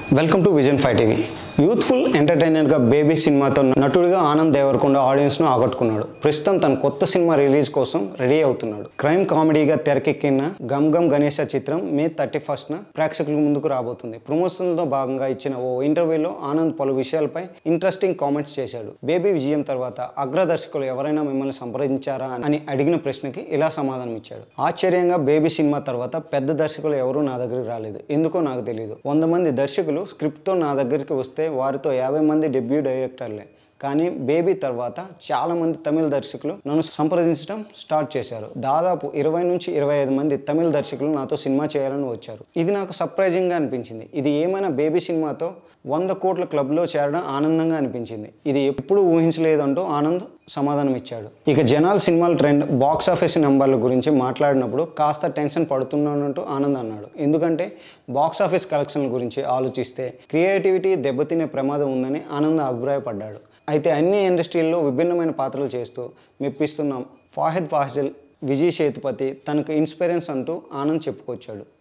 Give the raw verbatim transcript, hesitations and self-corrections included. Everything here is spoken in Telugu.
Welcome to vision five TV. యూత్ఫుల్ ఎంటర్టైనర్గా బేబీ సినిమాతో నటుడిగా ఆనంద్ దేవరకొండ ఆడియన్స్ను ఆకట్టుకున్నాడు. ప్రస్తుతం తన కొత్త సినిమా రిలీజ్ కోసం రెడీ అవుతున్నాడు. క్రైమ్ కామెడీగా తెరకెక్కిన గమ్ గమ్ గణేశ చిత్రం మే థర్టీ ఫస్ట్న ప్రేక్షకుల ముందుకు రాబోతుంది. ప్రమోషన్లో భాగంగా ఇచ్చిన ఓ ఇంటర్వ్యూలో ఆనంద్ పలు విషయాలపై ఇంట్రెస్టింగ్ కామెంట్స్ చేశాడు. బేబీ విజయం తర్వాత అగ్రదర్శకులు ఎవరైనా మిమ్మల్ని సంప్రదించారా అని అడిగిన ప్రశ్నకి ఇలా సమాధానం ఇచ్చాడు. ఆశ్చర్యంగా బేబీ సినిమా తర్వాత పెద్ద దర్శకులు ఎవరూ నా దగ్గరికి రాలేదు. ఎందుకో నాకు తెలియదు. వంద మంది దర్శకులు స్క్రిప్ట్తో నా దగ్గరికి వస్తే వారితో యాభై మంది డెబ్యూ డైరెక్టర్లే. కానీ బేబీ తర్వాత చాలామంది తమిళ దర్శకులు నన్ను సంప్రదించడం స్టార్ట్ చేశారు. దాదాపు ఇరవై నుంచి ఇరవై ఐదు మంది తమిళ దర్శకులు నాతో సినిమా చేయాలని వచ్చారు. ఇది నాకు సర్ప్రైజింగ్గా అనిపించింది. ఇది ఏమైనా బేబీ సినిమాతో వంద కోట్ల క్లబ్లో చేరడం ఆనందంగా అనిపించింది. ఇది ఎప్పుడూ ఊహించలేదంటూ ఆనంద్ సమాధానం ఇచ్చాడు. ఇక జనాల సినిమాల ట్రెండ్, బాక్స్ ఆఫీస్ నెంబర్ల గురించి మాట్లాడినప్పుడు కాస్త టెన్షన్ పడుతున్నానంటూ ఆనంద్ అన్నాడు. ఎందుకంటే బాక్స్ ఆఫీస్ కలెక్షన్ల గురించి ఆలోచిస్తే క్రియేటివిటీ దెబ్బతినే ప్రమాదం ఉందని ఆనంద్ అభిప్రాయపడ్డాడు. అయితే అన్ని ఇండస్ట్రీల్లో విభిన్నమైన పాత్రలు చేస్తూ మెప్పిస్తున్న ఫాహిద్ ఫాజిల్, విజయ్ సేతుపతి తనకు ఇన్స్పిరెన్స్ అంటూ ఆనంద్ చెప్పుకొచ్చాడు.